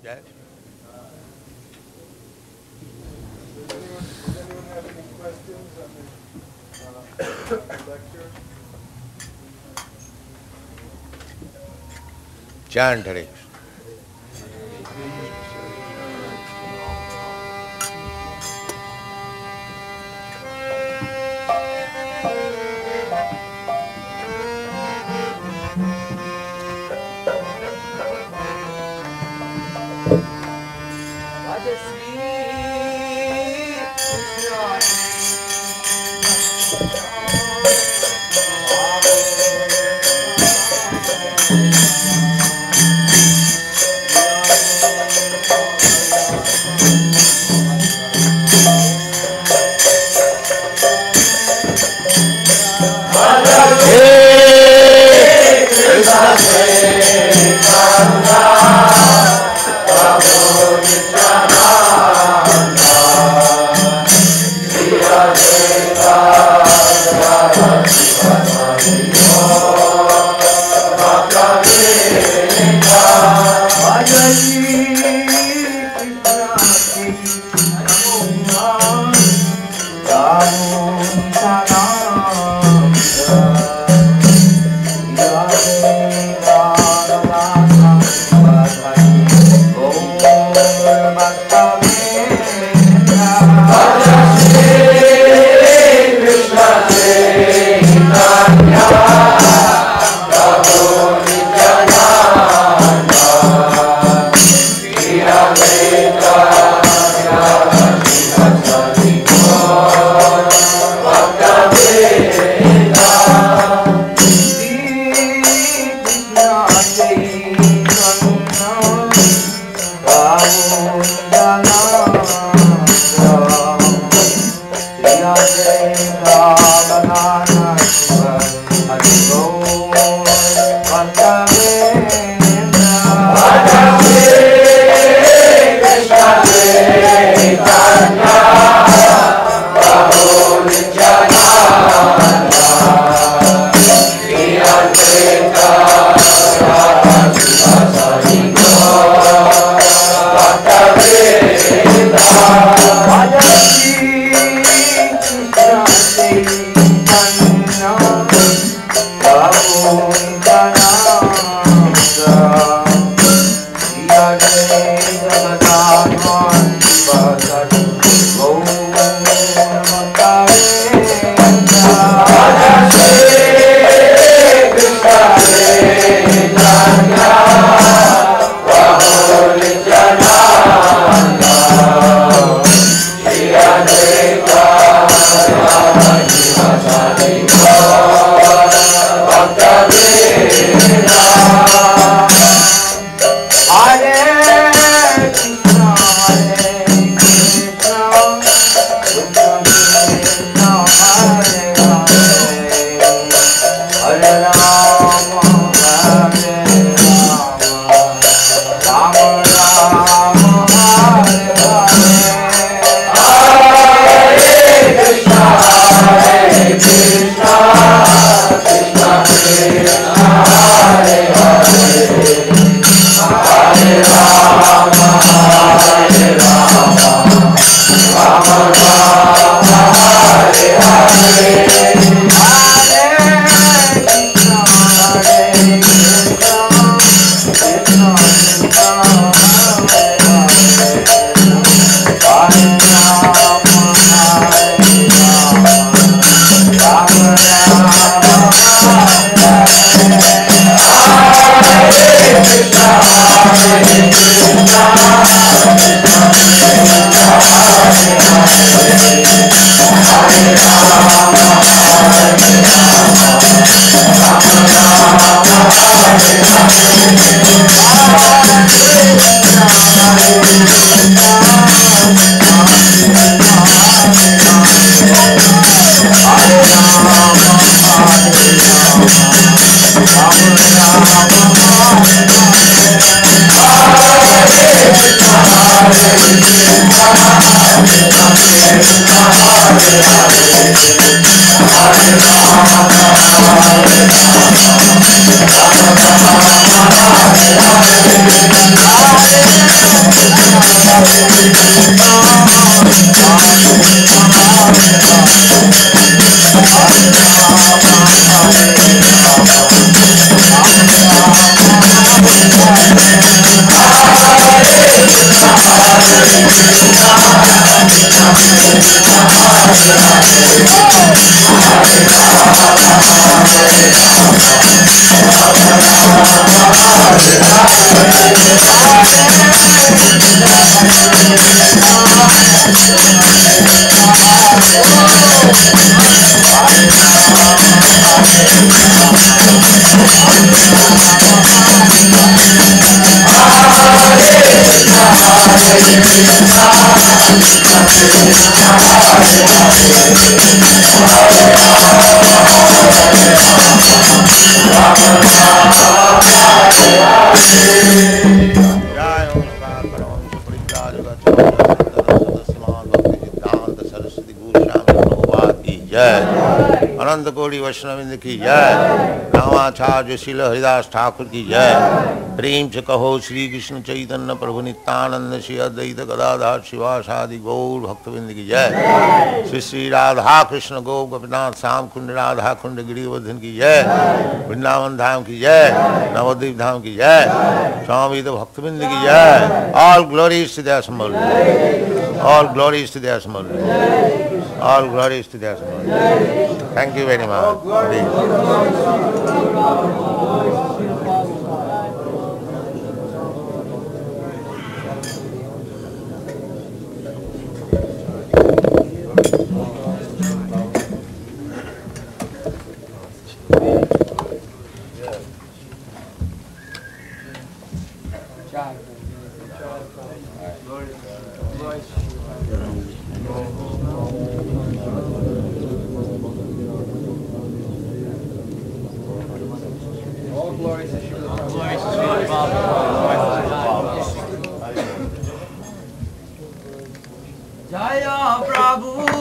Yes. Does anyone have any questions on the lecture? Chant Hare Krishna. Hare अनंत कोटि वैष्णविंद की जय। नामाचार्य श्रील हरिदास ठाकुर की जय। प्रेम से कहो श्री कृष्ण चैतन्य प्रभु नित्यानंद श्री अद्वैत गदाधर शिवासादि गौर भक्तविंद की जय। श्री श्री राधा कृष्ण गौ गोपीनाथ श्याम कुंड राधा कुंड गिरिवर्धन की जय। वृंदावन धाम की जय। नवद्वीप धाम की जय। स्वामी भक्तविंद की जय। All glories to their symbol. All glories to their symbol. All glories to their soul. Thank you very much. Jaya Prabhu